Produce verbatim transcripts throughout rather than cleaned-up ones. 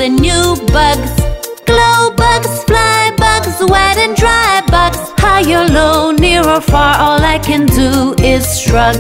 old and new bugs. Glow bugs, fly bugs, wet and dry bugs. High or low, near or far, all I can do is shrug.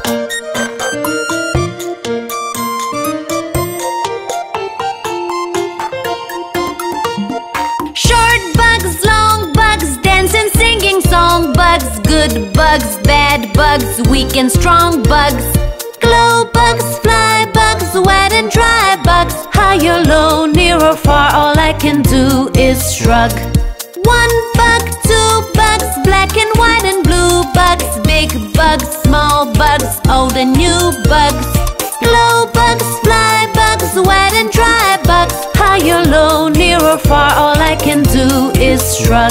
Short bugs, long bugs, dancing, singing song bugs. Good bugs, bad bugs, weak and strong bugs. Glow bugs, fly bugs, wet and dry bugs. High or low, near or far, all I can do is shrug. One bug, two bugs, black and white and blue bugs. Big bugs, small bugs, old and new bugs. Glow bugs, fly bugs, wet and dry bugs. High or low, near or far, all I can do is shrug.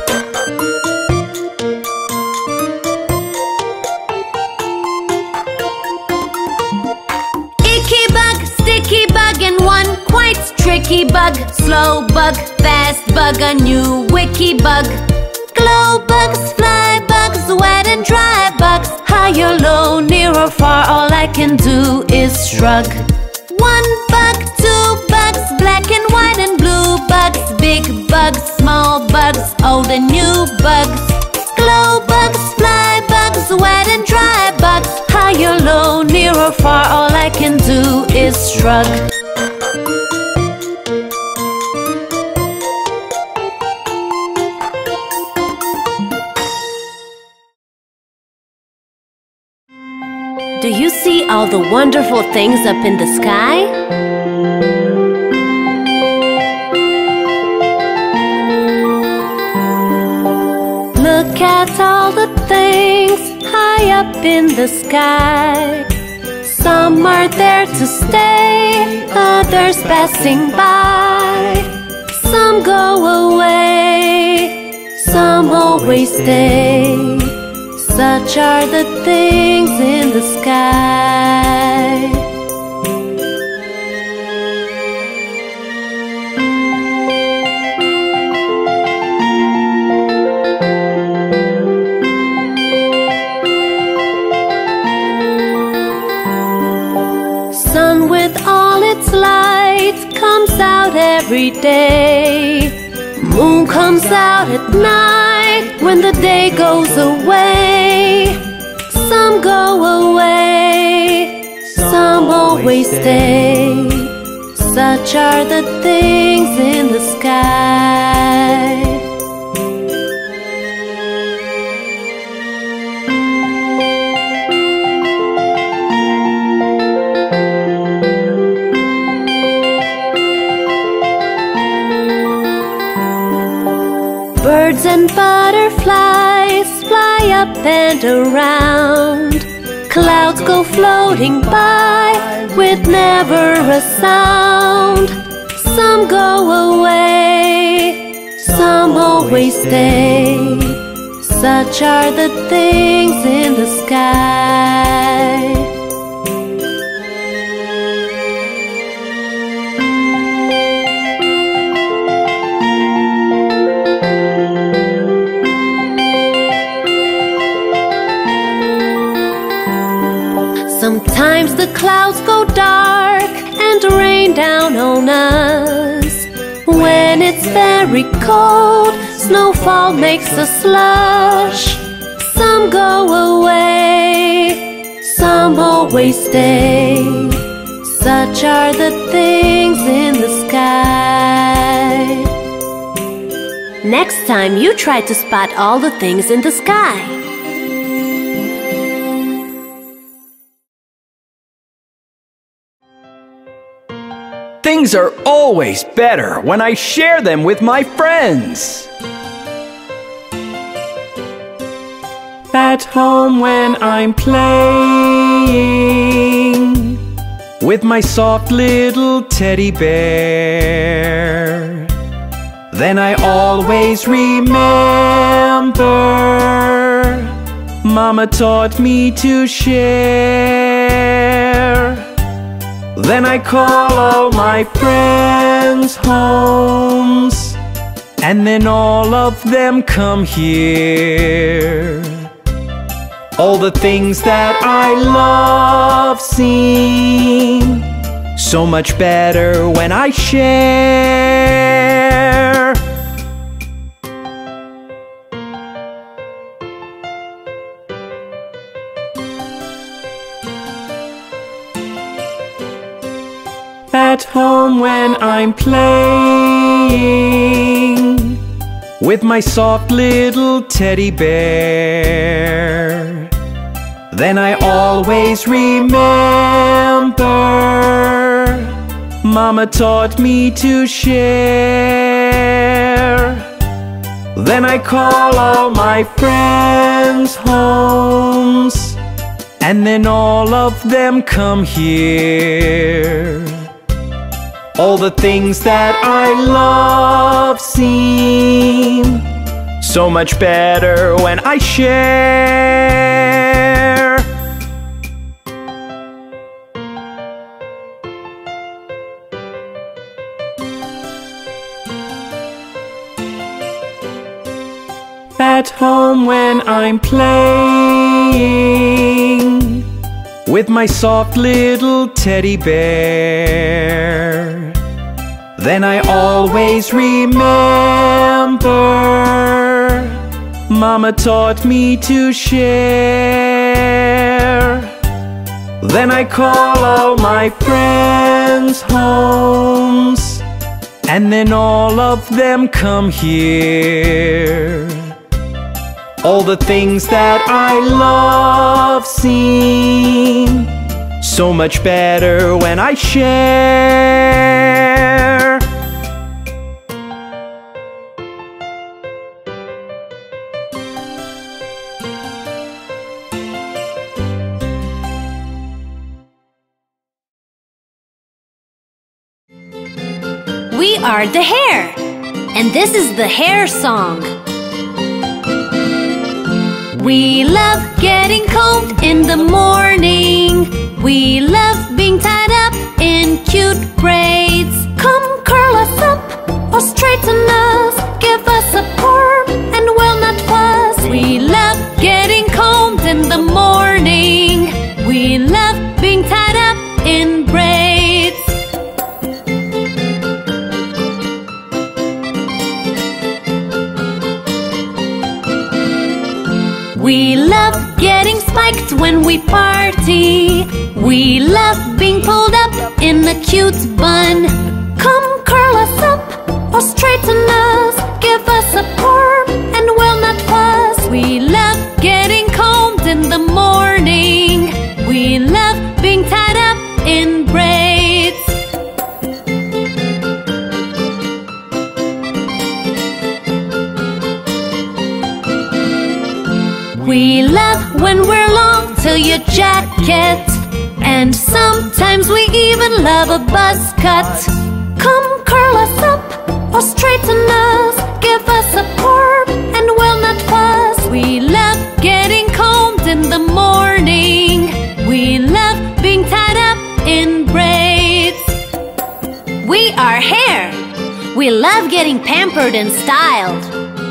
Icky bug, sticky bug, and one quite tricky bug. Slow bug, fast bug, a new wicky bug. Glow bugs, fly bugs, wet and dry bugs. High or low, near or far, all I can do is shrug. One bug, two bugs, black and white and blue bugs. Big bugs, small bugs, old and new bugs. Glow bugs, fly bugs, wet and dry bugs. High or low, near or far, all I can do is shrug. Do you see all the wonderful things up in the sky? Look at all the things high up in the sky. Some are there to stay, others passing by. Some go away, some always stay. Such are the things in the sky. Sun with all its light comes out every day. Moon comes out at night when the day goes away. Some go away, some always stay. Such are the things in the sky. Birds and butterflies fly up and around. Clouds go floating by with never a sound. Some go away, some always stay. Such are the things in the sky. Sometimes the clouds go dark and rain down on us. When it's very cold, snowfall makes a slush. Some go away, some always stay. Such are the things in the sky. Next time you try to spot all the things in the sky. Things are always better when I share them with my friends. At home when I'm playing with my soft little teddy bear, then I always remember Mama taught me to share. Then I call all my friends' homes, and then all of them come here. All the things that I love seeing So much better when I share. At home when I'm playing with my soft little teddy bear, then I always remember Mama taught me to share. Then I call all my friends' homes, and then all of them come here. All the things that I love seem so much better when I share. At home when I'm playing with my soft little teddy bear, then I always remember Mama taught me to share. Then I call all my friends' homes, and then all of them come here. All the things that I love seem so much better when I share. We are the hare, and this is the hare song. We love getting combed in the morning. We love being tied up in cute braids. Come curl us up or straighten us, give us a perm and we'll not fuss. We love getting combed in the morning. We love being tied up in braids. We love getting spiked when we party. We love being pulled up in a cute bun. Come curl us up or straighten us, give us a perm and we'll not fuss. We love getting combed in the morning. We love being tied up in braids. We love when we're long till your jacket, and sometimes we even love a buzz cut. Come curl us up or straighten us, give us a perm and we'll not fuss. We love getting combed in the morning. We love being tied up in braids. We are hare. We love getting pampered and styled.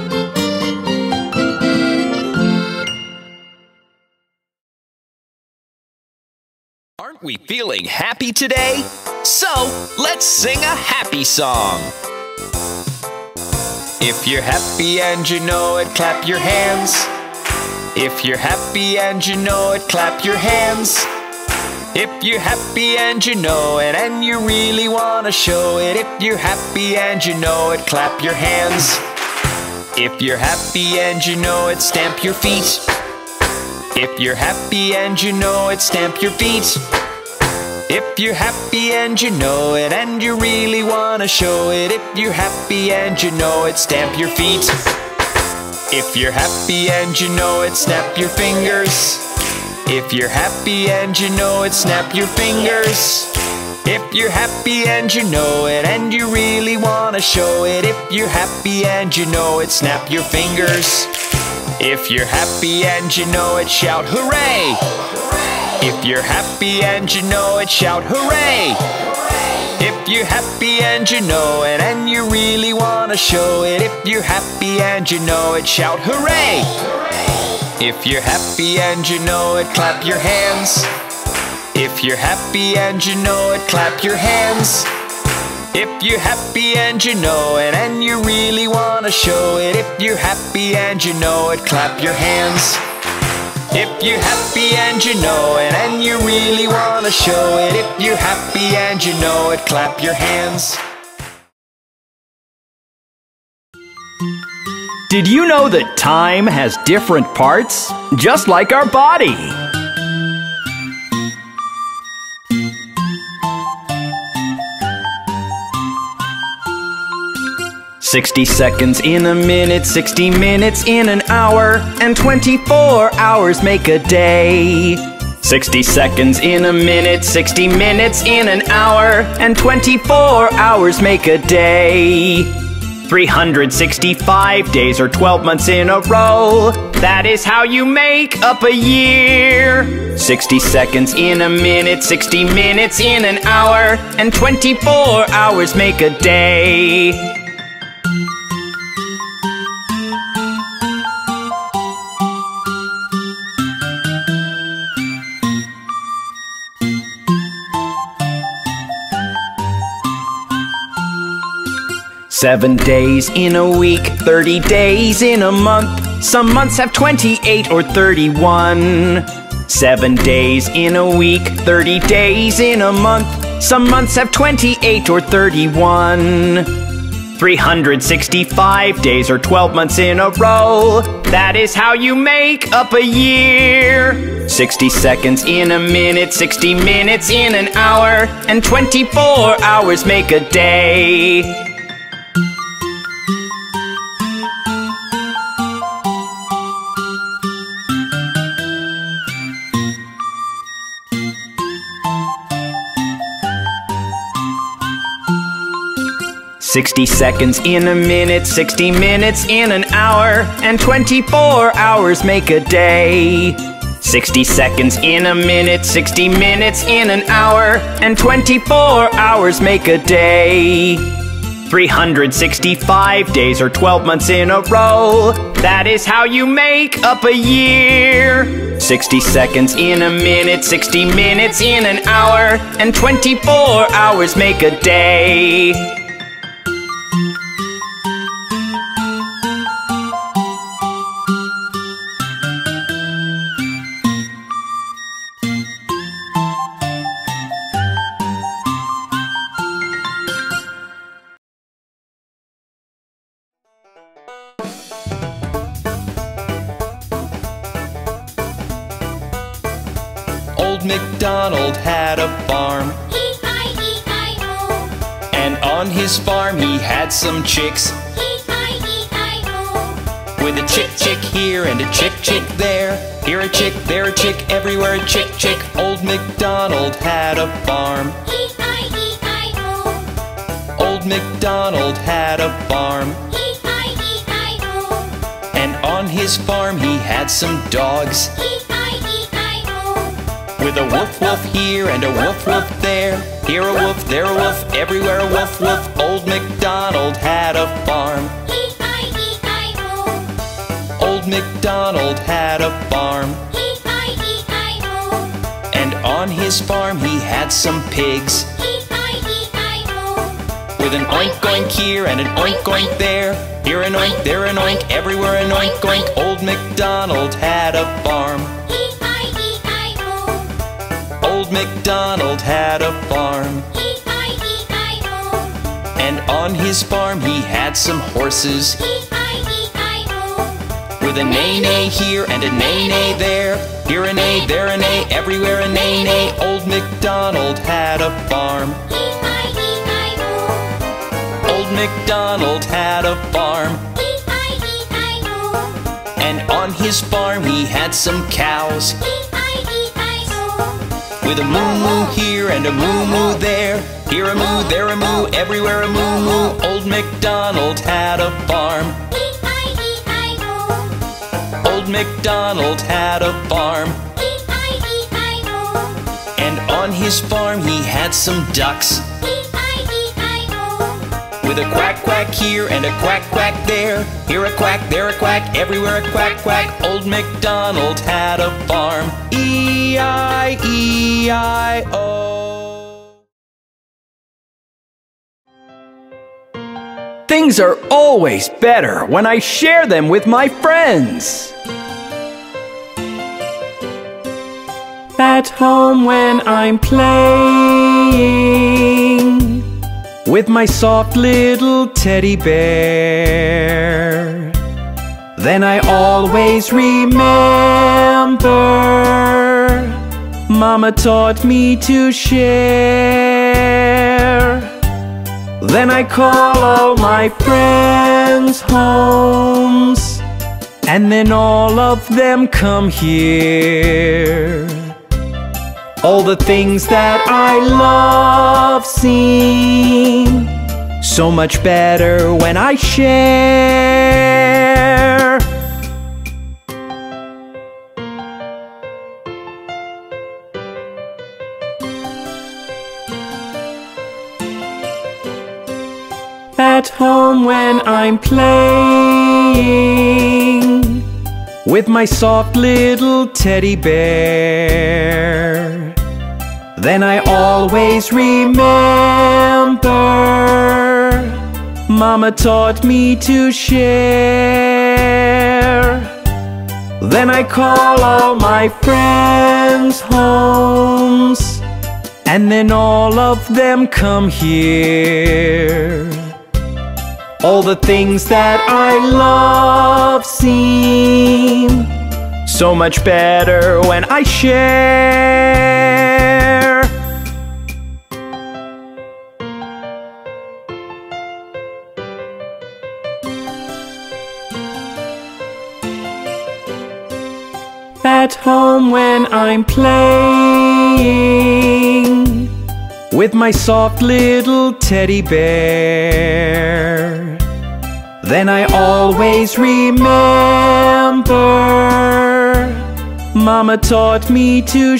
Aren't we feeling happy today? So, let's sing a happy song. If you're happy and you know it, clap your hands. If you're happy and you know it, clap your hands. If you're happy and you know it, and you really want to show it. If you're happy and you know it, clap your hands. If you're happy and you know it, stamp your feet. If you're happy and you know it, stamp your feet. If you're happy and you know it, and you really want to show it. If you're happy and you know it, stamp your feet. If you're happy and you know it, snap your fingers. If you're happy and you know it, snap your fingers. If you're happy and you know it, and you really want to show it. If you're happy and you know it, snap your fingers. If you're happy and you know it, shout hooray! If you're happy and you know it, shout hooray! If you're happy and you know it, and you really want to show it. If you're happy and you know it, shout hooray! If you're happy and you know it, clap your hands. If you're happy and you know it, clap your hands. If you're happy and you know it, and you really want to show it. If you're happy and you know it, clap your hands. If you're happy and you know it, and you really want to show it. If you're happy and you know it, clap your hands. Did you know that time has different parts? Just like our body. Sixty seconds in a minute, sixty minutes in an hour, and twenty-four hours make a day. Sixty seconds in a minute, sixty minutes in an hour, and twenty-four hours make a day. three hundred sixty-five days or twelve months in a row. That is how you make up a year. Sixty seconds in a minute, sixty minutes in an hour, and twenty-four hours make a day. Seven days in a week, thirty days in a month. Some months have twenty-eight or thirty-one. Seven days in a week, thirty days in a month. Some months have twenty-eight or thirty-one. three hundred sixty-five days or twelve months in a row. That is how you make up a year. Sixty seconds in a minute, sixty minutes in an hour, and twenty-four hours make a day. Sixty seconds in a minute, sixty minutes in an hour, and twenty-four hours make a day. Sixty seconds in a minute, sixty minutes in an hour, and twenty-four hours make a day. three hundred sixty-five days or twelve months in a row. That is how you make up a year. Sixty seconds in a minute, sixty minutes in an hour, and twenty-four hours make a day. Old MacDonald had a farm, E I E I O. and on his farm he had some chicks, E I E I O. with a chick chick here and a chick chick there. Here a chick, there a chick, everywhere a chick chick. Old MacDonald had a farm, E I E I O. Old MacDonald had a farm, E I E I O. and on his farm he had some dogs, E I E I O. with a woof woof here and a woof woof there. Here a woof, there a woof, everywhere a woof woof. Old MacDonald had a farm, E I E I O. Old MacDonald had a farm, E I E I O. and on his farm he had some pigs, E I E I O. with an oink oink here and an oink oink there. Here an oink, there an oink, everywhere an oink oink. Old MacDonald had a farm, E I E I O. Old MacDonald had a farm, E I E I O. and on his farm he had some horses, E I E I O. with a neigh-neigh here and a neigh-neigh there. Here a neigh, there a neigh, everywhere a neigh-neigh. Old MacDonald had a farm, E I E I O. Old MacDonald had a farm, E I E I O. and on his farm he had some cows, E I E I O. with a moo-moo here and a moo-moo there. Here a moo, there a moo, everywhere a moo-moo. Old MacDonald had a farm, E I E I O. Old MacDonald had a farm, E I E I O. and on his farm he had some ducks, E I E I O. with a quack quack here and a quack quack there. Here a quack, there a quack, everywhere a quack quack. Old MacDonald had a farm. E I E I O. Things are always better when I share them with my friends. At home when I'm playing with my soft little teddy bear, then I always remember Mama taught me to share. Then I call all my friends' homes, and then all of them come here. All the things that I love seem so much better when I share. At home when I'm playing with my soft little teddy bear, then I always remember Mama taught me to share. Then I call all my friends' homes, and then all of them come here. All the things that I love seem so much better when I share. At home when I'm playing with my soft little teddy bear, then I always remember Mama taught me to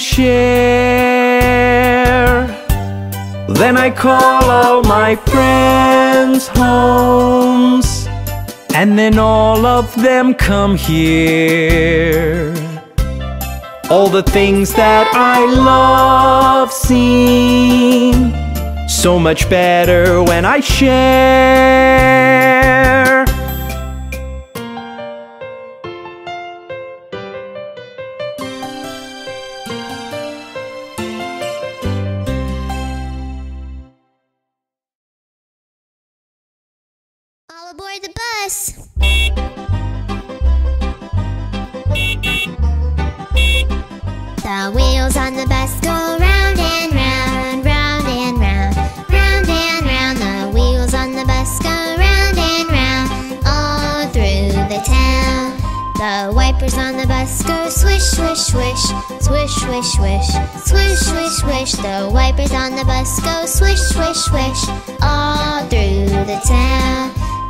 share. Then I call all my friends' homes, and then all of them come here. All the things that I love seem so much better when I share. All aboard the bus! The wheels on the bus go round and round, round and round, round and round. The wheels on the bus go round and round, all through the town. The wipers on the bus go swish, swish, swish, swish, swish, swish, swish, swish, swish. The wipers on the bus go swish, swish, swish, all through the town.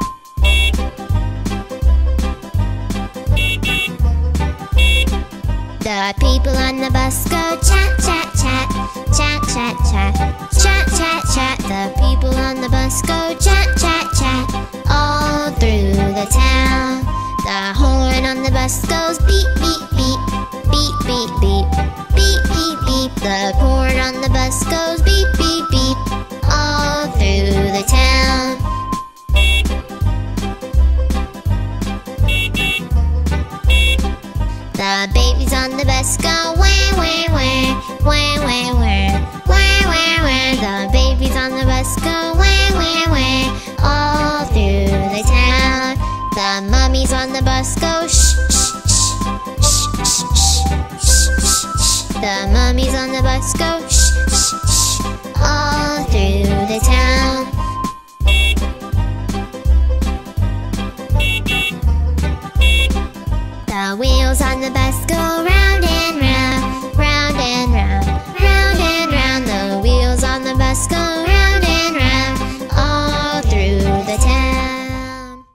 The people on the bus go chat, chat, chat, chat, chat, chat, chat, chat, chat. The people on the bus go chat, chat, chat, all through the town. The horn on the bus goes beep, beep, beep, beep, beep, beep, beep, beep, beep. The horn on the bus goes beep, beep, beep, all through the town. The babies on the bus go wah, wah, wah, wah, wah, wah, wah, wah, wah. The babies on the bus go wah, wah, wah, all through the town. The mummies on the bus go shh, shh, shh, shh, shh, shh, shh, shh. The mummies on the bus go shh, shh, shh, all through the town. The wheels on the bus go round and round, round and round, round and round. The wheels on the bus go round and round, all through the town.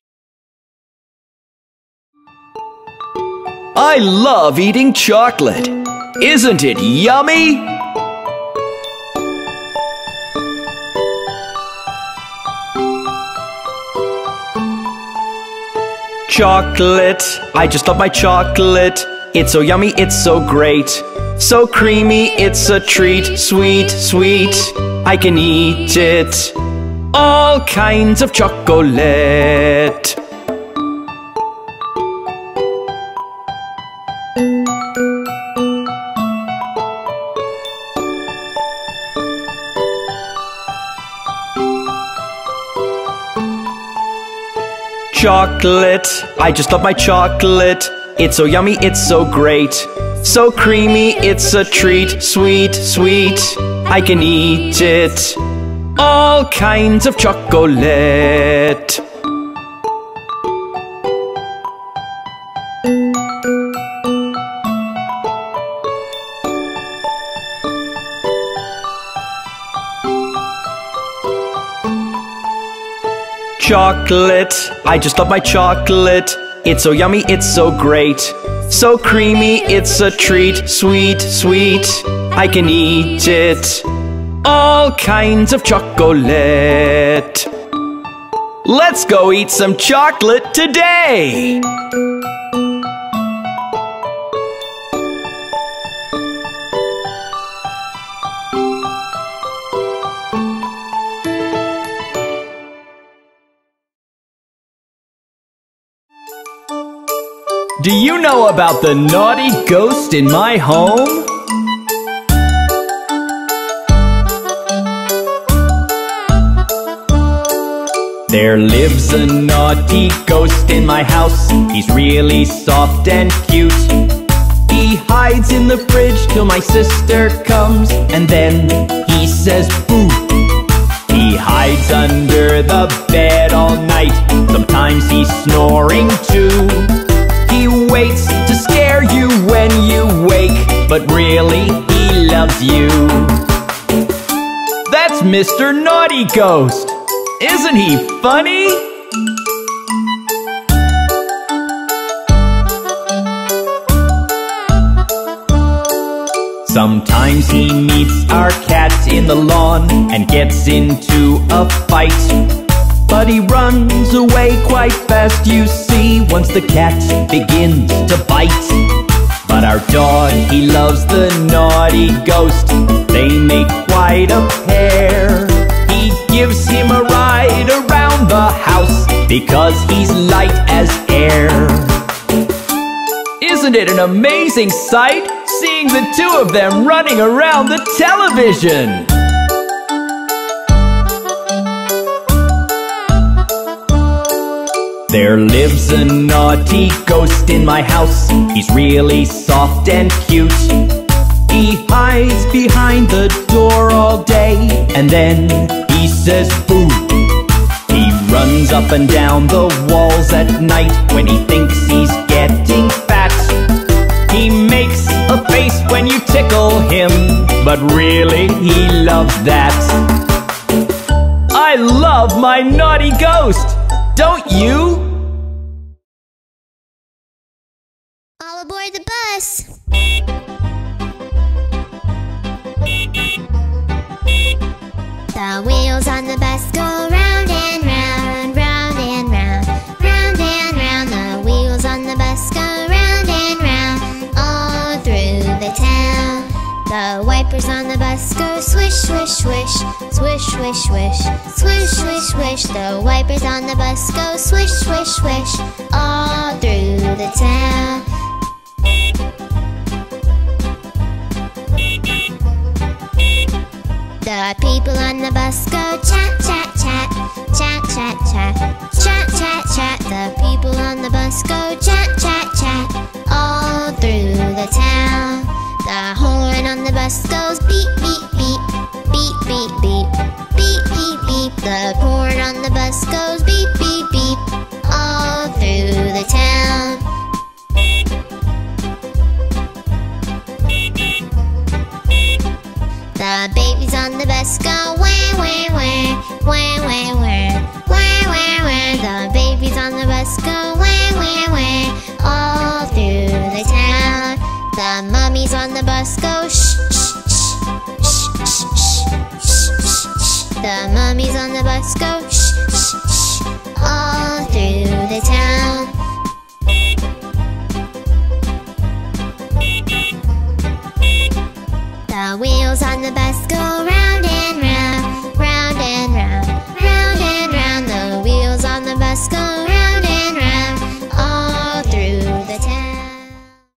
I love eating chocolate. Isn't it yummy? Chocolate, I just love my chocolate. It's so yummy, it's so great. So creamy, it's a treat. Sweet, sweet, I can eat it. All kinds of chocolate. Chocolate, I just love my chocolate. It's so yummy, it's so great. So creamy, it's a treat. Sweet, sweet, I can eat it. All kinds of chocolate. Chocolate, I just love my chocolate. It's so yummy, it's so great. So creamy, it's a treat. Sweet, sweet, I can eat it. All kinds of chocolate. Let's go eat some chocolate today! Do you know about the naughty ghost in my home? There lives a naughty ghost in my house. He's really soft and cute. He hides in the fridge till my sister comes, and then he says boo. He hides under the bed all night. Sometimes he's snoring too. He waits to scare you when you wake, but really he loves you. That's Mister Naughty Ghost. Isn't he funny? Sometimes he meets our cat in the lawn and gets into a fight. But he runs away quite fast, you see, once the cat begins to bite. But our dog, he loves the naughty ghost. They make quite a pair. He gives him a ride around the house because he's light as air. Isn't it an amazing sight, seeing the two of them running around the television? There lives a naughty ghost in my house. He's really soft and cute. He hides behind the door all day, and then he says boo. He runs up and down the walls at night when he thinks he's getting fat. He makes a face when you tickle him, but really he loves that. I love my naughty ghost! Don't you? All aboard the bus! The wheels on the bus go round and round, round and round, round and round. The wheels on the bus go round and round, all through the town. The wipers on the bus go swish, swish, swish, swish, swish, swish, swish, swish, swish. The wipers on the bus go swish, swish, swish, all through the town. The people on the bus go chat, chat, chat, chat, chat, chat, chat, chat, chat. The people on the bus go chat, chat, chat, all through the town. The horn on the bus goes beep, beep, beep, beep, beep, beep, beep, beep, beep. The horn on the bus goes beep, beep, beep, all through the town. The babies on the bus go wah, wah, wah, wah, wah, wah, wah, wah, wah. The babies on the bus go wah, wah, wah, all through the town. The mummies on the bus go shh, shh, shh, shh, shh, shh, shh, shh. The mummies on the bus go shh, shh, shh, all through the town. The wheels on the bus go round and round, round and round, round and round. The wheels on the bus go round and round, all through the town.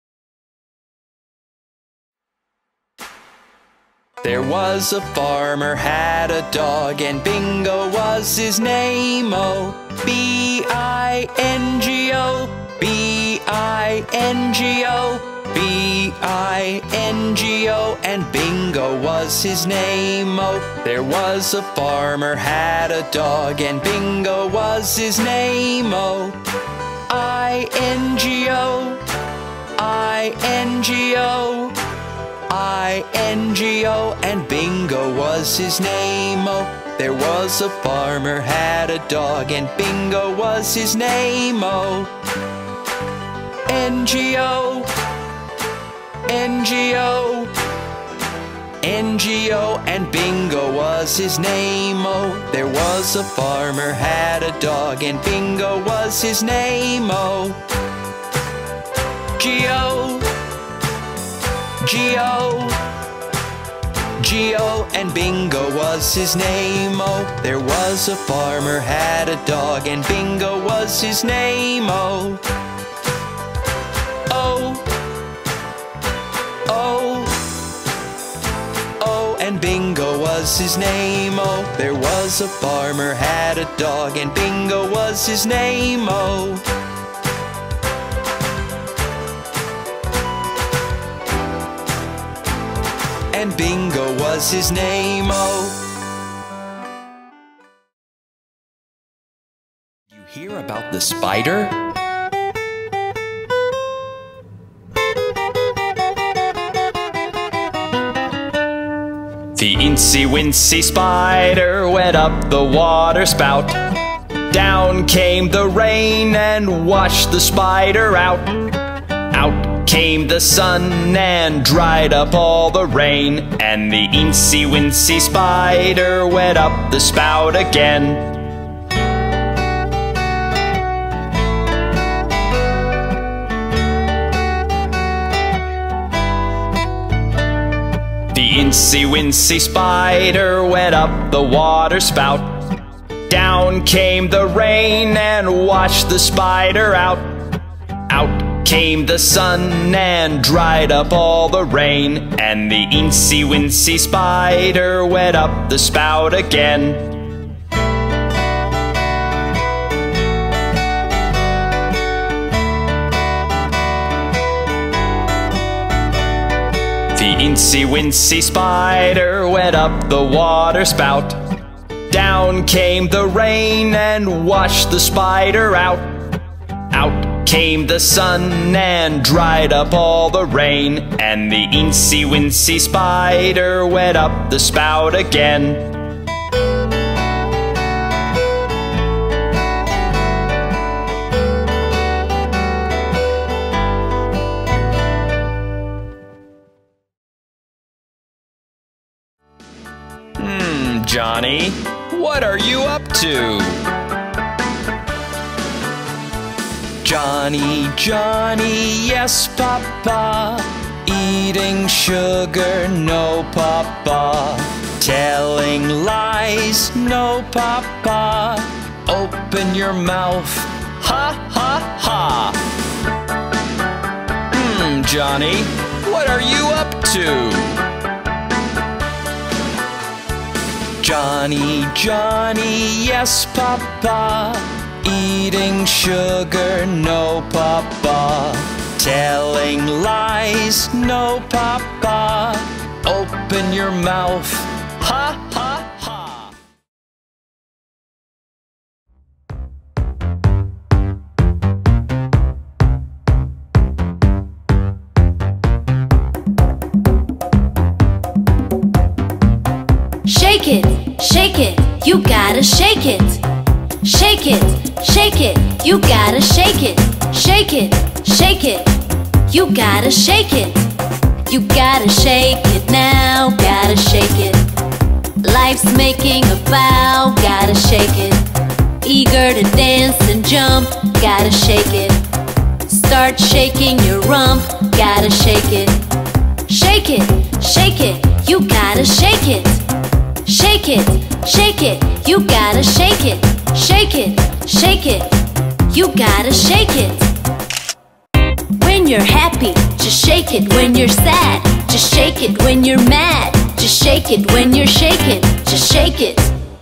There was a farmer had a dog, and Bingo was his name. Oh, B I N G O, B I N G O, B I N G O, and Bingo was his name. Oh, there was a farmer had a dog, and Bingo was his name. Oh, I N G O, I N G O, I N G O, and Bingo was his name. Oh, there was a farmer had a dog, and Bingo was his name. Oh, N G O, N G O, N G O, and Bingo was his name. Oh, there was a farmer had a dog, and Bingo was his name. Oh, G O, G O, G O, and Bingo was his name. Oh, there was a farmer had a dog, and Bingo was his name. Oh, O, O, O, and Bingo was his name. Oh, there was a farmer had a dog, and Bingo was his name. Oh, and Bingo was his name. Oh, you hear about the spider? The incy-wincy spider went up the water spout. Down came the rain and washed the spider out. Out came the sun and dried up all the rain, and the incy-wincy spider went up the spout again. The incy-wincy spider went up the water spout. Down came the rain and washed the spider out. Out came the sun and dried up all the rain, and the incy-wincy spider went up the spout again. The incy-wincy spider went up the water spout. Down came the rain and washed the spider out. Out came the sun and dried up all the rain, and the incy-wincy spider went up the spout again. Hmm, Johnny, what are you up to? Johnny, Johnny, yes, Papa. Eating sugar, no, Papa. Telling lies, no, Papa. Open your mouth, ha, ha, ha. Hmm, Johnny, what are you up to? Johnny, Johnny, yes, Papa. Eating sugar, no, Papa. Telling lies, no, Papa. Open your mouth, ha, ha, ha. Shake it, shake it, you gotta shake it. Shake it, shake it, you gotta shake it. Shake it, shake it, you gotta shake it. You gotta shake it now, gotta shake it. Life's making a vow, gotta shake it. Eager to dance and jump, gotta shake it. Start shaking your rump, gotta shake it. Shake it, shake it, gotta shake it. Shake it, shake it, you gotta shake it. Shake it, shake it, you gotta shake it. When you're happy, just shake it. When you're sad, just shake it. When you're mad, just shake it. When you're shaking, just shake it.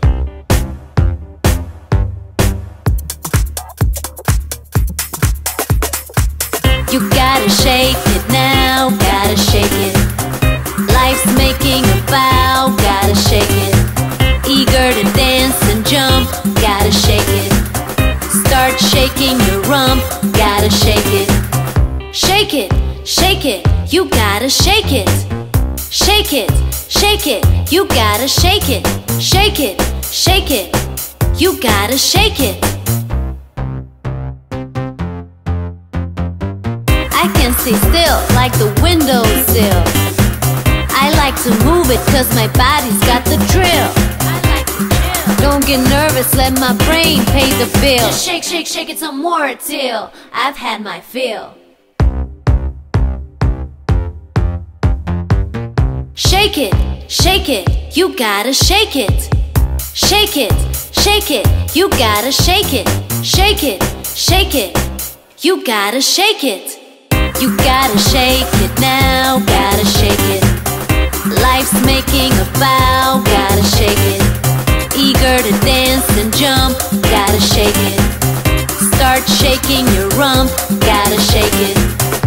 You gotta shake it now, gotta shake it. Life's making a vow, gotta shake it. Eager to dance and jump, gotta shake it. Start shaking your rump, gotta shake it. Shake it, shake it, you gotta shake it. Shake it, shake it, you gotta shake it. Shake it, shake it, you gotta shake it. I can stay still like the windowsill. I like to move it cause my body's got the drill. I like to chill. Don't get nervous, let my brain pay the bill. Just shake, shake, shake it some more till I've had my fill. Shake it, shake it, you gotta shake it. Shake it, shake it, you gotta shake it. Shake it, shake it, you gotta shake it. You gotta shake it now, gotta shake it. Life's making a vow, gotta shake it. Eager to dance and jump, gotta shake it. Start shaking your rump, gotta shake it.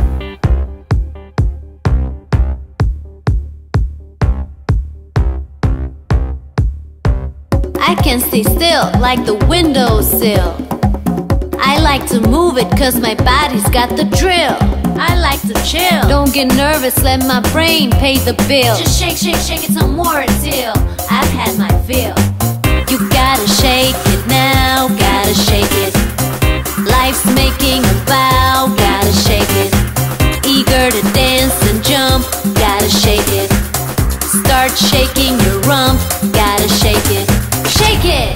I can stay still like the windowsill. I like to move it cause my body's got the drill. I like to chill. Don't get nervous, let my brain pay the bill. Just shake, shake, shake it some more till I've had my fill. You gotta shake it now, gotta shake it. Life's making a vow, gotta shake it. Eager to dance and jump, gotta shake it. Start shaking your rump, gotta shake it. Shake it!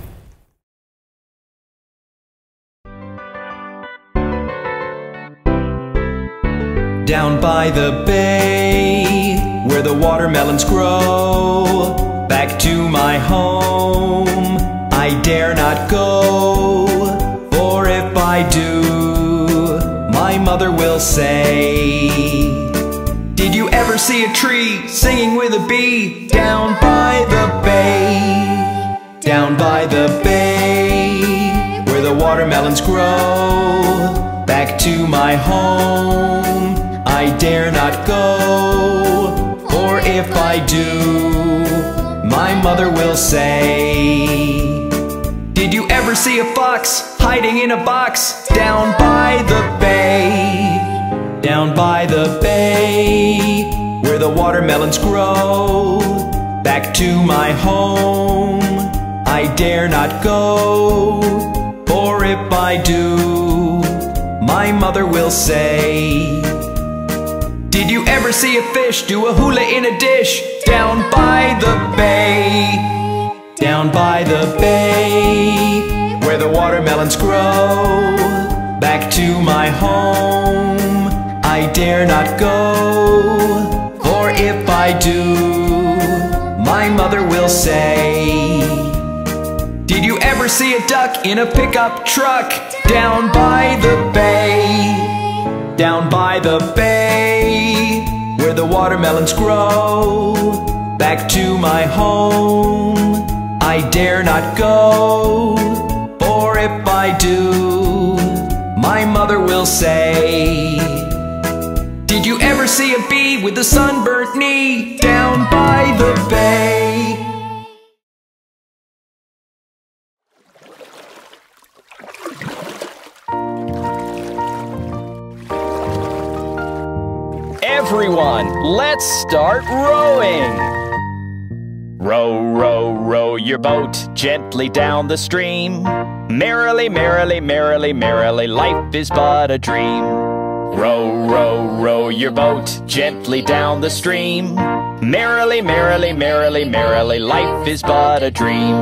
Down by the bay, where the watermelons grow, back to my home I dare not go. For if I do, my mother will say, did you ever see a tree singing with a bee? Down by the bay, down by the bay, where the watermelons grow, back to my home I dare not go. For if I do, my mother will say, did you ever see a fox hiding in a box? Down by the bay, down by the bay, where the watermelons grow, back to my home I dare not go. For if I do, my mother will say, did you ever see a fish do a hula in a dish? Down by the bay, down by the bay, where the watermelons grow, back to my home I dare not go. For if I do, my mother will say, did you ever see a duck in a pickup truck? Down by the bay, down by the bay, where the watermelons grow, back to my home I dare not go. For if I do, my mother will say, did you ever see a bee with a sunburnt knee? Down by the bay. Everyone, let's start rowing! Row, row, row your boat gently down the stream. Merrily, merrily, merrily, merrily, life is but a dream. Row, row, row your boat gently down the stream. Merrily, merrily, merrily, merrily, life is but a dream.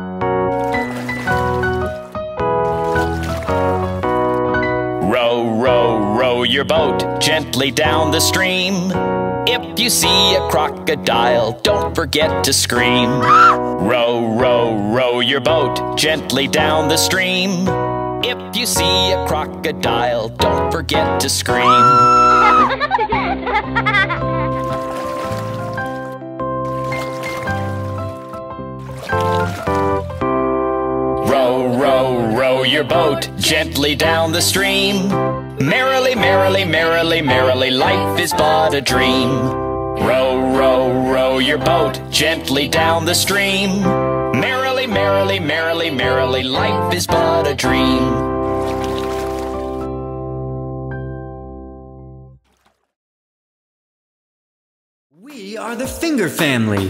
Row, row, row, row your boat gently down the stream. If you see a crocodile, don't forget to scream. Row, row, row your boat gently down the stream. If you see a crocodile, don't forget to scream. Row, row, row your boat gently down the stream. Merrily, merrily, merrily, merrily, life is but a dream. Row, row, row your boat gently down the stream. Merrily, merrily, merrily, merrily, life is but a dream. We are the finger family.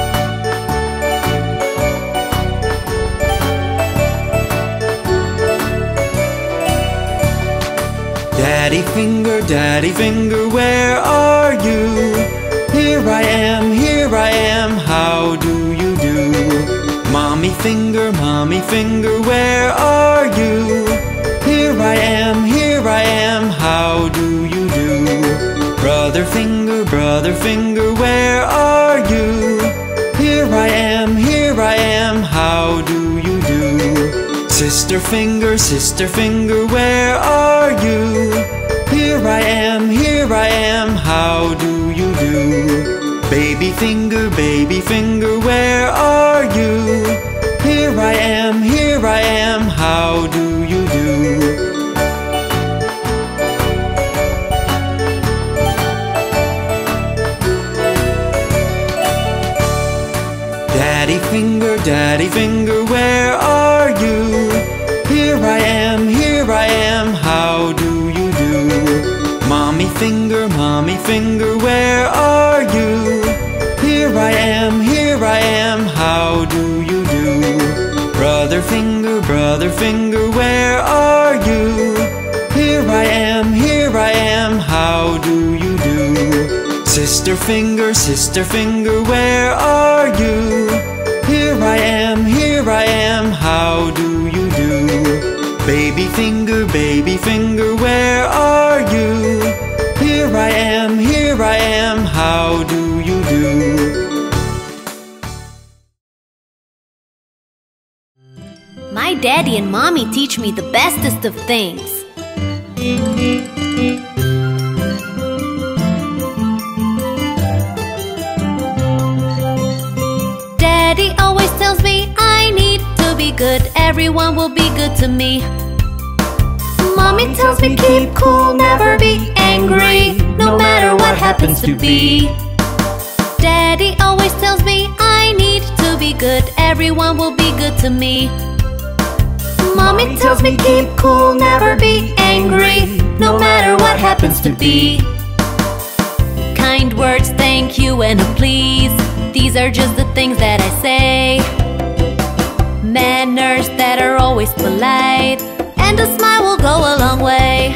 Daddy finger, daddy finger, where are you? Here I am, here I am, how do you do? Mommy finger, mommy finger, where are you? Here I am, here I am, how do you do? Brother finger, brother finger, where are you? Here I am, here I am, how do you do? Sister finger, sister finger, where are you? Here I am, here I am, how do you do? Baby finger, baby finger, where are you? Here I am, here I am, how do you do? Daddy finger, daddy finger, where are you? Here I am, here I am, how do you do? Mommy finger, mommy finger, where are you? Here I am, here I am, how do you do? Brother finger, brother finger, where are you? Here I am, here I am, how do you do? Sister finger, sister finger, where are you? Here I am, here I am, how do you do? Baby finger, baby finger, where are you? Here I am, here I am, how do you do? My daddy and mommy teach me the bestest of things. Daddy always tells me I need to be good, everyone will be good to me. Mommy tells me keep cool, never be angry, no matter what happens to be. Daddy always tells me I need to be good, everyone will be good to me. Mommy tells me keep cool, never be angry, no matter what happens to be. Kind words, thank you and a please, these are just the things that I say. Manners that are always polite, and a smile will go a long way.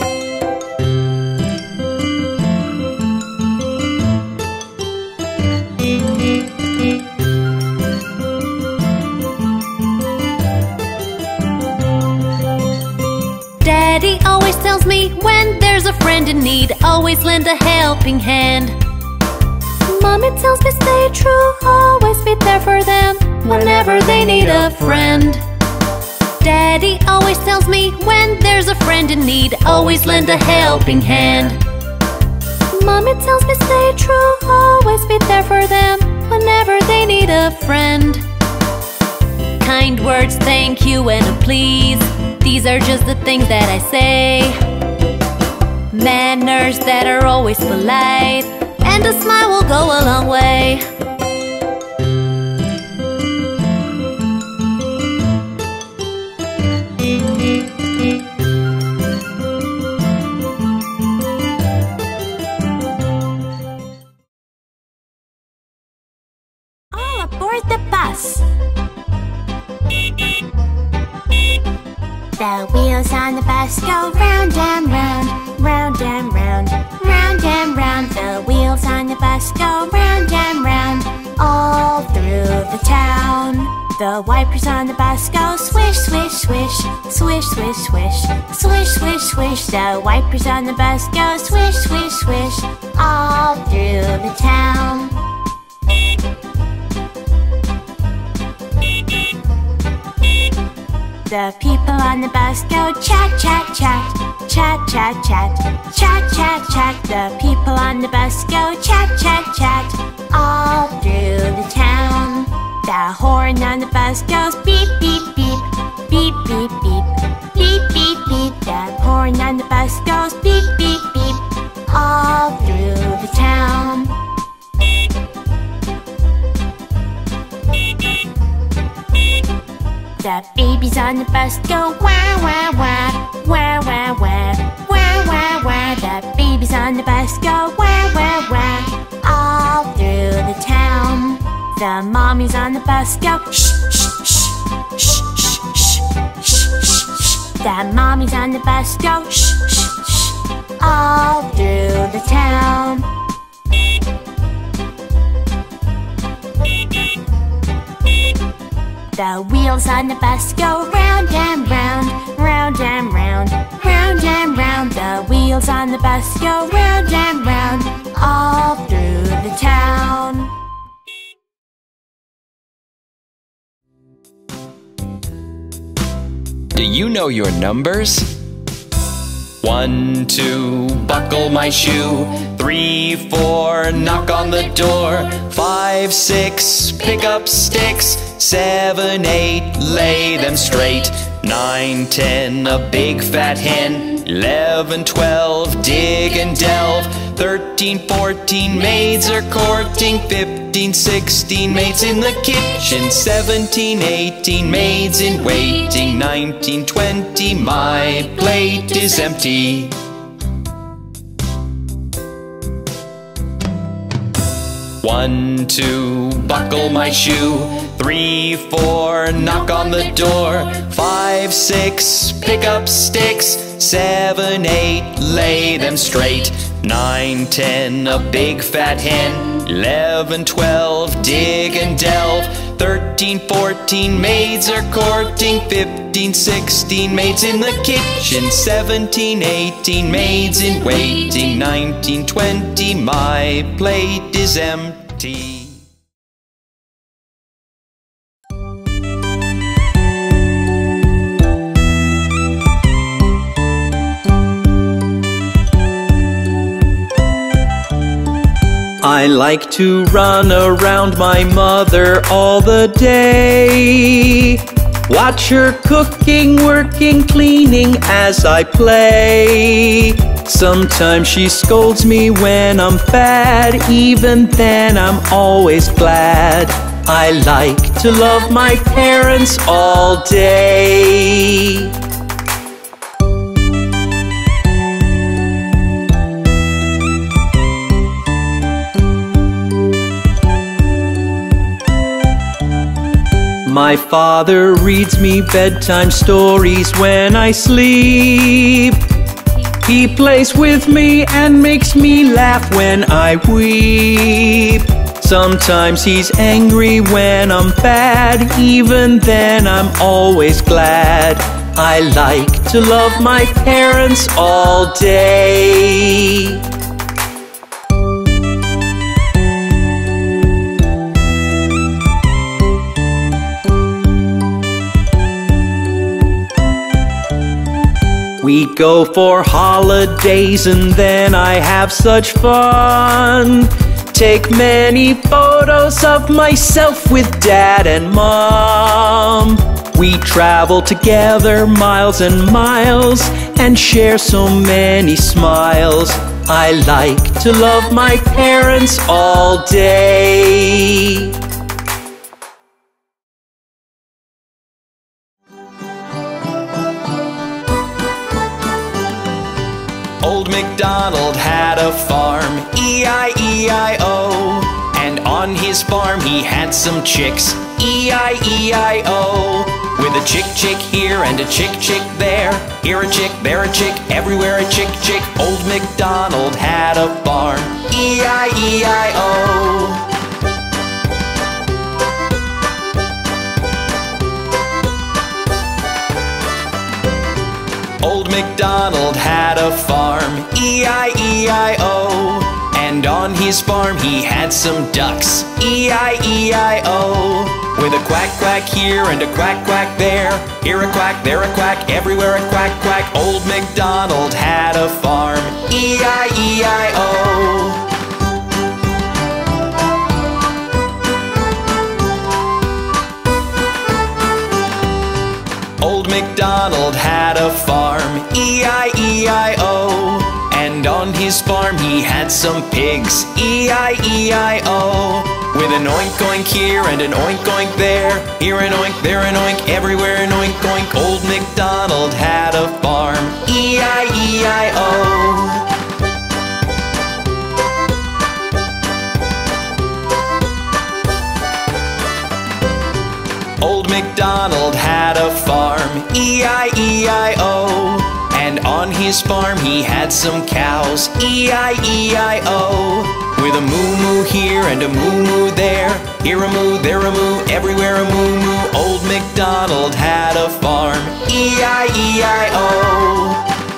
Daddy always tells me when there's a friend in need, always lend a helping hand. Mommy tells me stay true, always be there for them whenever they need a friend. Daddy always tells me when there's a friend in need, always lend a helping hand. Mommy tells me stay true, always be there for them whenever they need a friend. Kind words, thank you and a please, these are just the things that I say. Manners that are always polite, and a smile will go a long way. All aboard the bus. The wheels on the bus go round and round, round and round, round and round. The wheels on the bus go round and round, all through the town. The wipers on the bus go swish, swish, swish, swish, swish, swish, swish, swish, swish. The wipers on the bus go swish, swish, swish, all through the town. The people on the bus go chat, chat, chat, chat, chat, chat, chat, chat, chat. The people on the bus go chat, chat, chat, all through the town. The horn on the bus goes beep, beep, beep, beep, beep, beep, beep, beep, beep. The horn on the bus goes beep, beep, beep, all through the town. The babies on the bus go wah, wah, wah, wah, wah, wah, wah, wah, wah. The babies on the bus go wah, wah, wah, all through the town. The mommies on the bus go shh, shh, shh, shh, shh, shh, shh, shh. The mommies on the bus go shh, shh, shh, all through the town. The wheels on the bus go round and round, round and round, round and round. The wheels on the bus go round and round, all through the town. Do you know your numbers? One, two, buckle my shoe. Three, four, knock on the door. Five, six, pick up sticks. Seven, eight, lay them straight. Nine, ten, a big fat hen. Eleven, twelve, dig and delve. Thirteen, fourteen, maids are courting. Fifteen, sixteen, maids in the kitchen. Seventeen, eighteen, maids in waiting. Nineteen, twenty, my plate is empty. One, two, buckle my shoe. Three, four, knock on the door. Five, six, pick up sticks. Seven, eight, lay them straight. Nine, ten, a big fat hen. Eleven, twelve, dig and delve. Thirteen, fourteen, maids are courting. Fifteen, sixteen, maids in the kitchen. Seventeen, eighteen, maids in waiting. Nineteen, twenty, my plate is empty. I like to run around my mother all the day. Watch her cooking, working, cleaning as I play. Sometimes she scolds me when I'm bad. Even then I'm always glad. I like to love my parents all day. My father reads me bedtime stories when I sleep. He plays with me and makes me laugh when I weep. Sometimes he's angry when I'm bad. Even then I'm always glad. I like to love my parents all day. We go for holidays and then I have such fun. Take many photos of myself with Dad and Mom. We travel together miles and miles and share so many smiles. I like to love my parents all day. Old MacDonald had a farm, E I E I O. And on his farm he had some chicks, E I E I O. With a chick chick here and a chick chick there. Here a chick, there a chick, everywhere a chick chick. Old MacDonald had a farm, E I E I O. MacDonald had a farm, E I E I O. And on his farm he had some ducks, E I E I O. With a quack quack here and a quack quack there, here a quack, there a quack, everywhere a quack quack. Old MacDonald had a farm, E I E I O. Old MacDonald had a farm, E I E I O. And on his farm he had some pigs, E I E I O. With an oink oink here and an oink oink there, here an oink, there an oink, everywhere an oink oink. Old MacDonald had a farm, E I E I O. Old MacDonald had a farm, E I E I O. And on his farm he had some cows, E I E I O. With a moo-moo here and a moo-moo there, here a moo, there a moo, everywhere a moo-moo. Old MacDonald had a farm, E I E I O.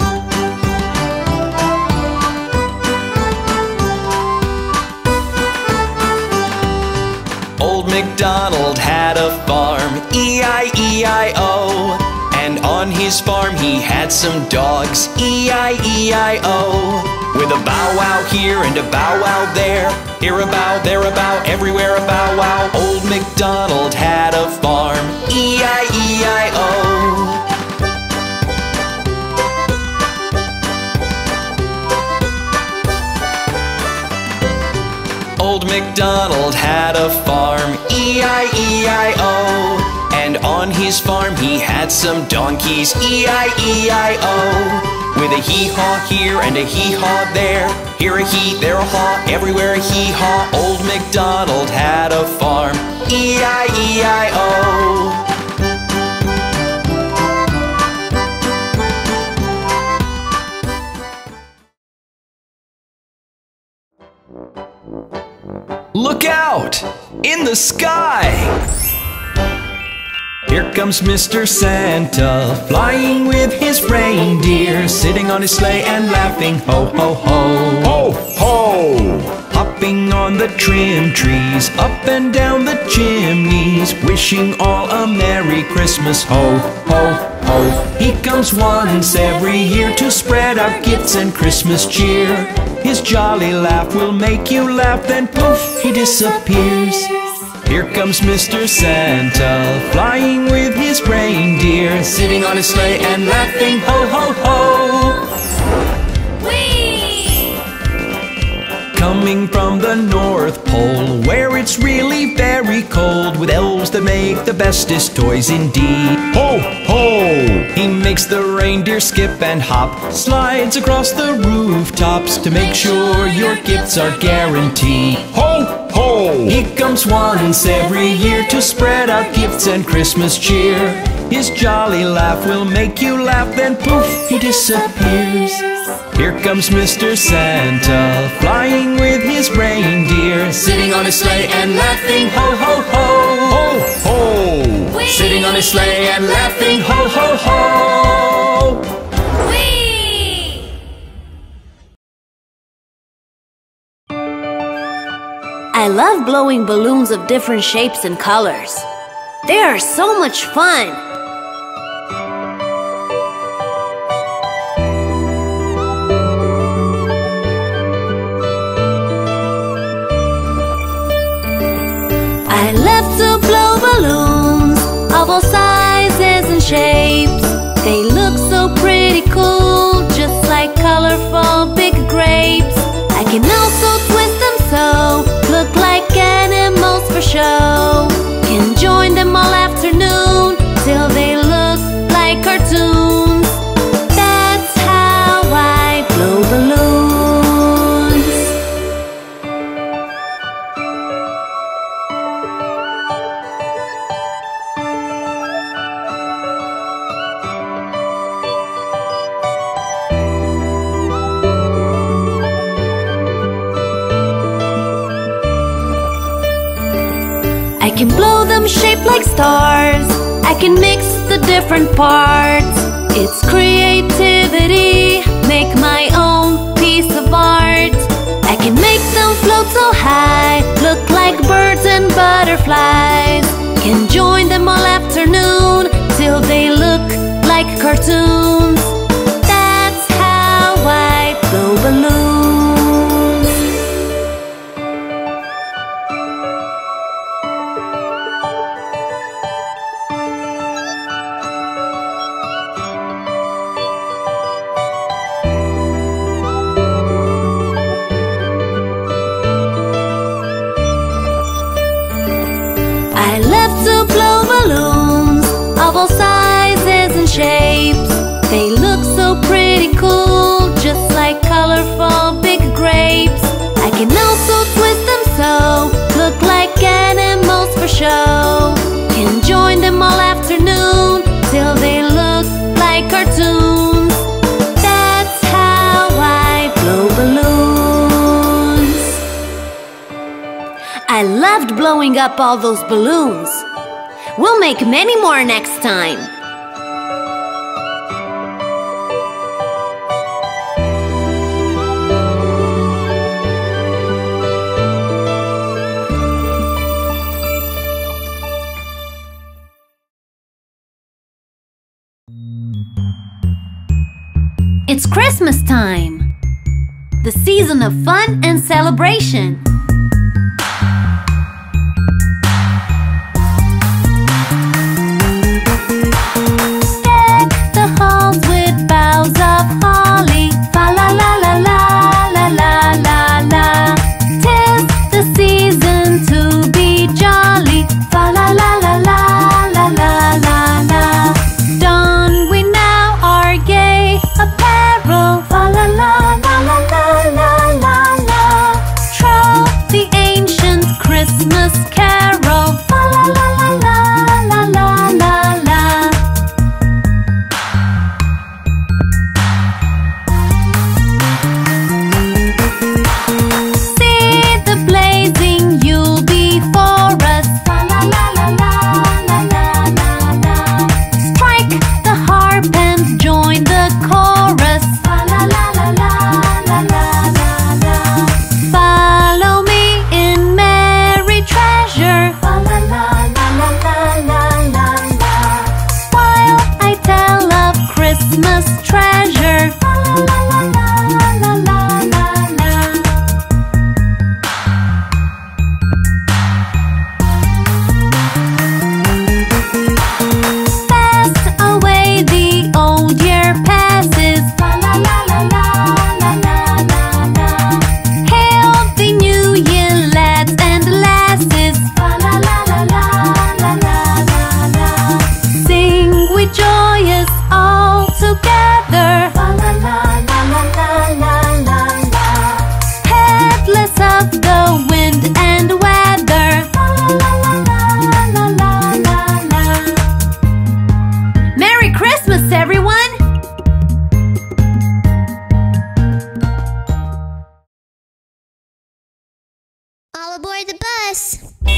Old MacDonald had a farm, E I E I O. And on his farm he had some dogs, E I E I O. With a bow wow here and a bow wow there, here a bow, there a bow, everywhere a bow wow. Old MacDonald had a farm, E I E I O. Old MacDonald had a farm, E I E I O. And on his farm he had some donkeys, E I E I O. With a hee-haw here and a hee-haw there, here a hee, there a haw, everywhere a hee-haw. Old MacDonald had a farm, E I E I O. Look out! In the sky! Here comes Mister Santa, flying with his reindeer, sitting on his sleigh and laughing, ho, ho, ho. Ho, ho! Hopping on the trim trees, up and down the chimneys, wishing all a Merry Christmas, ho, ho, ho. He comes once every year to spread out gifts and Christmas cheer. His jolly laugh will make you laugh, then poof, he disappears. Here comes Mister Santa, flying with his reindeer, sitting on his sleigh and laughing, ho, ho, ho. Whee! Coming from the North Pole, where it's really very cold, with elves that make the bestest toys indeed. Ho, ho! He makes the reindeer skip and hop, slides across the rooftops to make sure your gifts are guaranteed. Ho, ho! He comes once every year to spread out gifts and Christmas cheer. His jolly laugh will make you laugh, then poof, he disappears. Here comes Mister Santa, flying with his reindeer, sitting on his sleigh and laughing, ho, ho, ho. Ho, ho! Whee! Sitting on his sleigh and laughing, ho, ho, ho. Whee! I love blowing balloons of different shapes and colors. They are so much fun. I love to blow balloons of all sizes and shapes. They look so pretty cool, just like colorful big grapes. I can also twist them so, look like animals for show. Can join them all afternoon, till they look like cartoons. That's how I blow balloons. I can blow them shaped like stars. I can mix the different parts. It's creativity, make my own piece of art. I can make them float so high, look like birds and butterflies. Can join them all afternoon till they look like cartoons. That's how I blow balloons. I love to blow balloons of all sizes and shapes. They look so pretty cool, just like colorful big grapes. I can also twist them so, look like animals for show. Can join them all afternoon till they look like cartoons. That's how I blow balloons. I loved blowing up all those balloons. We'll make many more next time. It's Christmas time, the season of fun and celebration. All aboard the bus!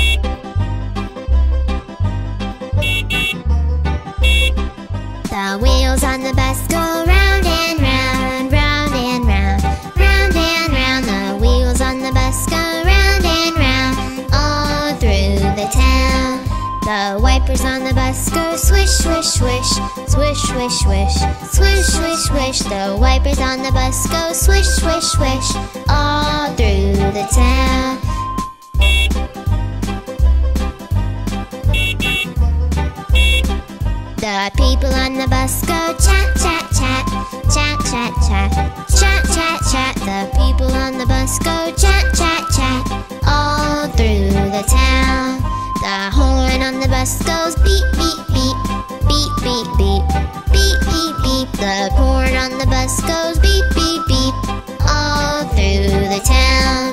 The wheels on the bus go round and round, round and round, round and round. The wheels on the bus go round and round, all through the town. The wipers on the bus go swish, swish, swish, swish, swish, swish, swish, swish, swish. The wipers on the bus go swish, swish, swish, all through the town. The people on the bus go chat, chat, chat, chat, chat, chat, chat, chat, chat. The people on the bus go chat, chat, chat, all through the town. The horn on the bus goes beep, beep, beep, beep, beep, beep, beep, beep, beep. The horn on the bus goes beep, beep, beep, all through the town.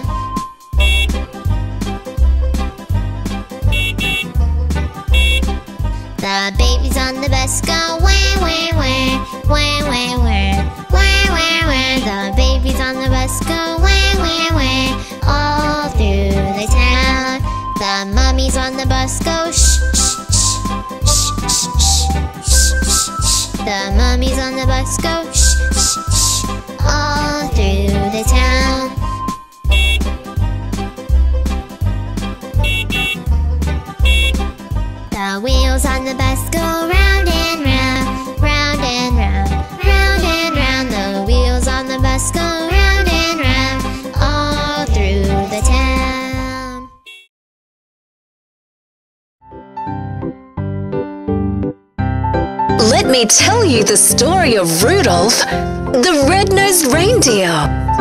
The babies on the bus go wah, wah, wah, wah, wah, wah, wah, wah, wah. The babies on the bus go wah, wah, wah, all through the town. The mummies on the bus go shh, shh, shh, shh, shh, shh, shh, shh. The mummies bus go shh, shh, shh, all through the town. The wheels on the bus go round and round, round and round, round and round. The wheels on the bus go round and round, all through the town. Let me tell you the story of Rudolph, the red-nosed reindeer.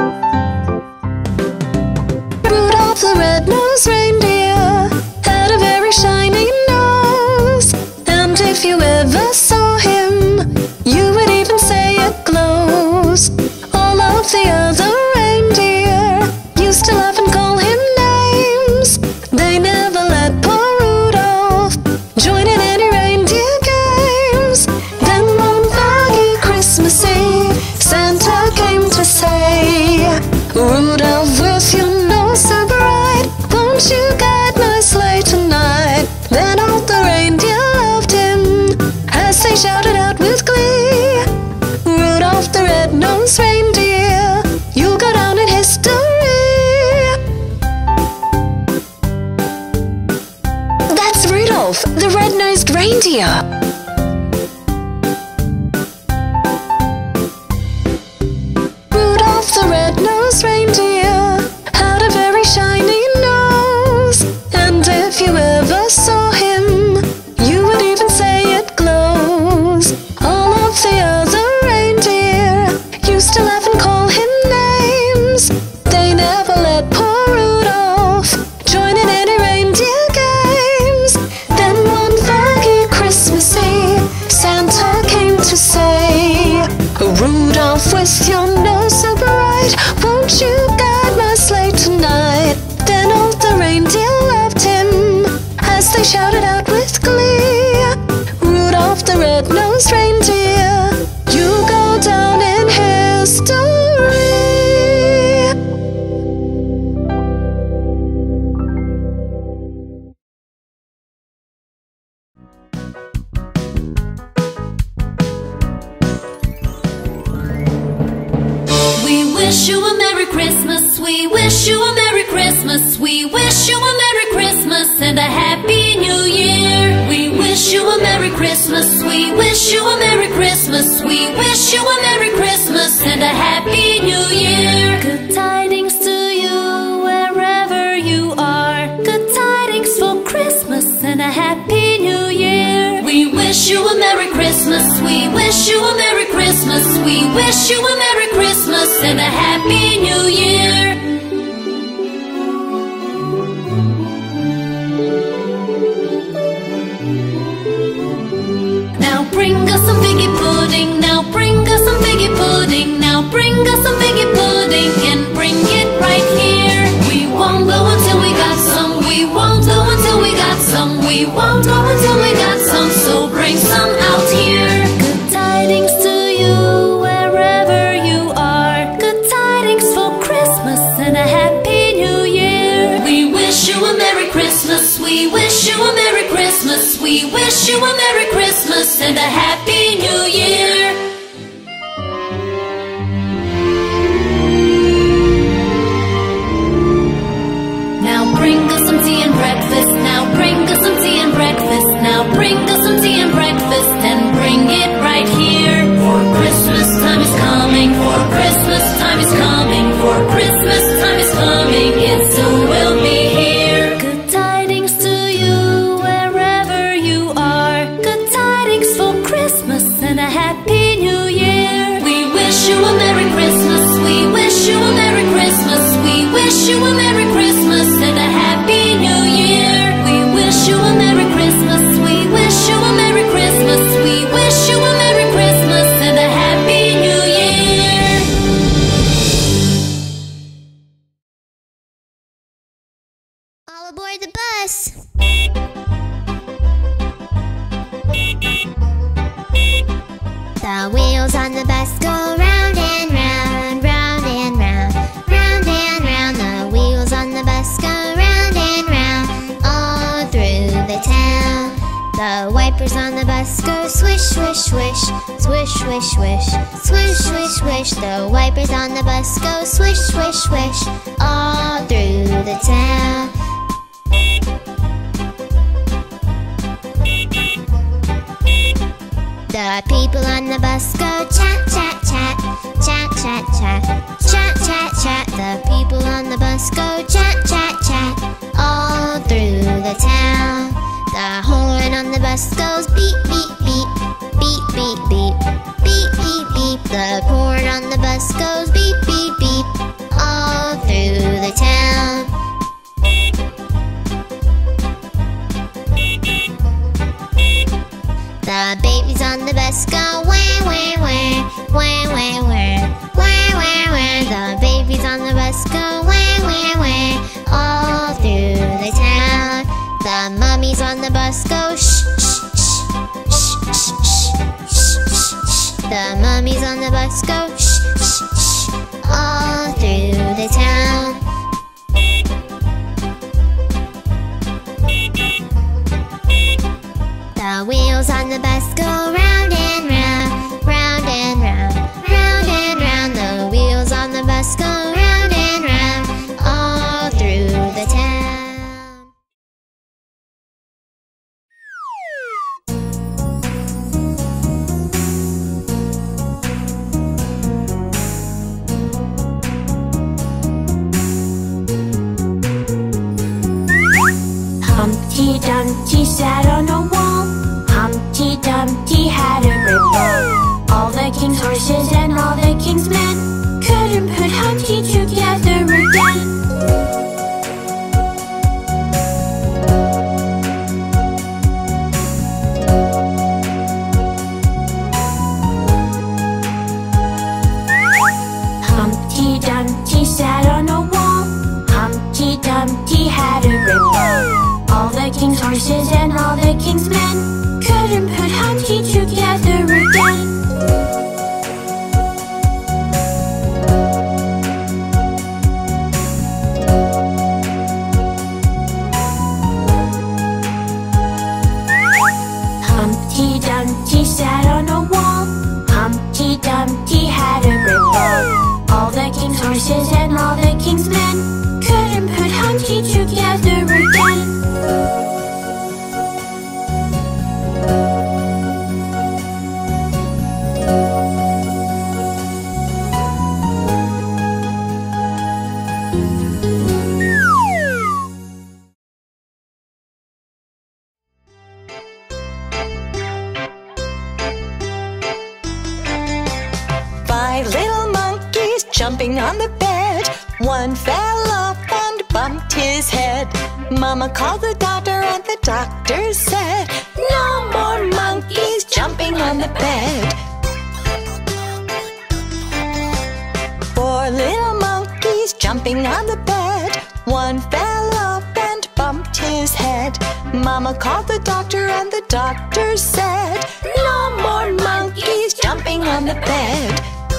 Rudolph the red-nosed reindeer had a very shiny nose, and if you ever saw him, you would even say it glows. All of the other reindeer used to laugh and call him names. They never let poor Rudolph join in any reindeer games. Then one foggy Christmas Eve, Santa came to say, Rudolph, with your nose so bright, won't you guide my sleigh tonight? Then all the reindeer loved him as they shouted out with glee, Rudolph the red-nosed reindeer, you'll go down in history. That's Rudolph the red-nosed reindeer. Rudolph the red-nosed reindeer had a very shiny nose, and if you ever saw him, you would even say it glows. All of the other reindeer used to laugh and call him names. They never let poor Rudolph join in any reindeer games. Then one foggy Christmas Eve, Santa came to say, Rudolph, with your nose so bright, won't you guide my sleigh tonight? Then all the reindeer loved him as they shouted out with glee, Rudolph the red-nosed reindeer, you go down in history. We wish you a Merry Christmas, we wish you a Merry Christmas, we wish you a Merry Christmas and a Happy New Year. We wish you a Merry Christmas, we wish you a Merry Christmas, we wish you a Merry Christmas and a Happy New Year. Good tidings to you wherever you are, good tidings for Christmas and a Happy New Year. We wish you a Merry Christmas, we wish you a Merry Christmas, we wish you a Merry Christmas and a Happy New Year. Now bring us some figgy pudding, now bring us some figgy pudding, now bring us some figgy pudding and bring it right here. We won't go until we got some, we won't go until we got some, we won't go until we got some, so bring some out here. Good tidings to you wherever you are, good tidings for Christmas and a Happy New Year. We wish you a Merry Christmas, we wish you a Merry Christmas, we wish you a Merry Christmas and a Happy New Year. Now bring us some tea and breakfast, now bring us some tea and breakfast, now bring us some tea and breakfast and bring it right here. For Christmas time is coming, for Christmas time is coming, for Christmas time is coming, it soon will be here. Good tidings to you wherever you are, good tidings for Christmas and a Happy New Year. We wish you a Merry Christmas, we wish you a Merry Christmas, we wish you a Merry Christmas and a Happy New Year. We wish you a Merry Christmas, we wish you a Merry Christmas, we wish you a Merry Christmas and a Happy New Year. All aboard the bus! The wheels on the bus go round and round, round and round, round and round. The wheels on the bus go round and round, all through the town. The white wipers on the bus go swish, swish, swish, swish, swish, swish, swish, swish, swish. The wipers on the bus go swish, swish, swish, all through the town. The people on the bus go chat, chat, chat, chat, chat, chat, chat, chat, chat. The people on the bus go chat, chat, chat, all through the town. The horn on the bus goes beep, beep, beep, beep, beep, beep, beep, beep, beep. The horn on the bus goes beep, beep, beep, all through the town. The babies on the bus go wah, wah, wah, wah, wah, wah, wah, wah, wah. The babies on the bus go wah, wah, wah, all through the town. The mummies on the bus go shh, shh, shh, shh, shh, shh, shh, shh. The mummies on the bus go shh, shh, shh, all through the town. The wheels on the bus go round and round, round and round, round and round. The wheels on the bus go round and round, all through the town. Humpty Dumpty sat on a wall. Humpty Dumpty had a great ball. All the king's horses and all the king's men couldn't put Humpty together again. Humpty Dumpty sat on a wall. Humpty Dumpty had a great ball. All the king's horses and all the king's men couldn't put Humpty together again. Humpty Dumpty sat on a wall. Humpty Dumpty had a great ball. All the king's horses and all the king's men couldn't put Humpty together again. Five little monkeys jumping on the bed. One fell off and bumped his head. Mama called the doctor and the doctor said, no more monkeys jumping on the bed. Four little monkeys jumping on the bed. One fell off and bumped his head. Mama called the doctor and the doctor said, no more monkeys jumping on the bed.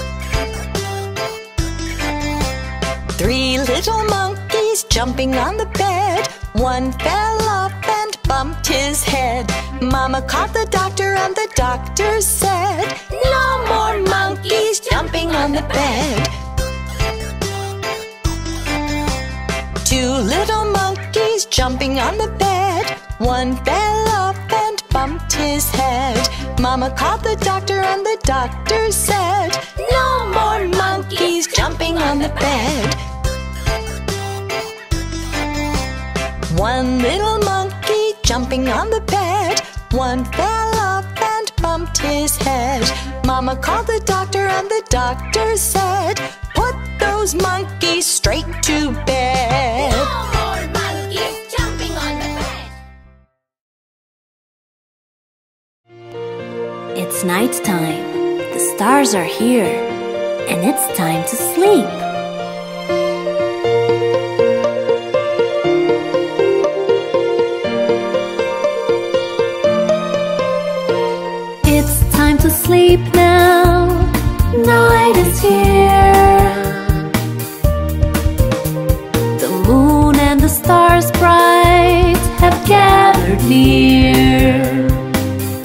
Three little monkeys jumping on the bed. One fell off and bumped his head. Mama called the doctor and the doctor said, no more monkeys jumping on the bed. Two little monkeys jumping on the bed. One fell off and bumped his head. Mama called the doctor and the doctor said, no more monkeys jumping on the bed. One little monkey jumping on the bed. One fell off and bumped his head. Mama called the doctor and the doctor said, put those monkeys straight to bed. No more monkeys jumping on the bed. It's nighttime. The stars are here, and it's time to sleep. It's time to sleep now. Night is here. The moon and the stars bright have gathered near.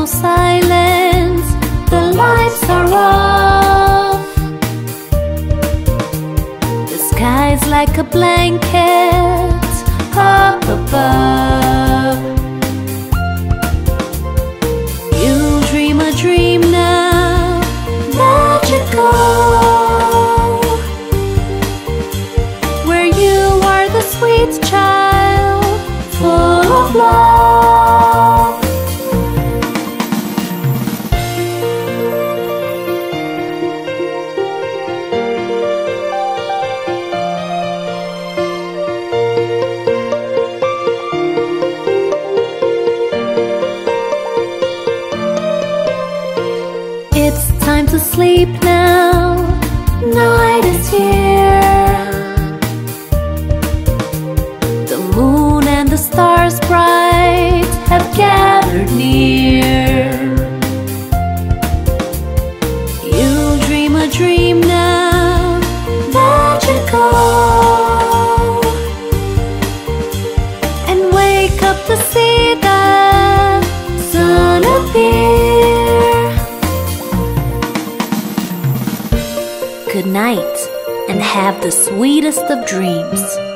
so silent, the lights are off. The sky's like a blanket up above. You dream a dream now, magical, where you are the sweet child, full of love. It's time to sleep now, night is here. The moon and the stars bright have gathered near. You dream a dream now, magical, and wake up to see the sun appear. Good night, and have the sweetest of dreams.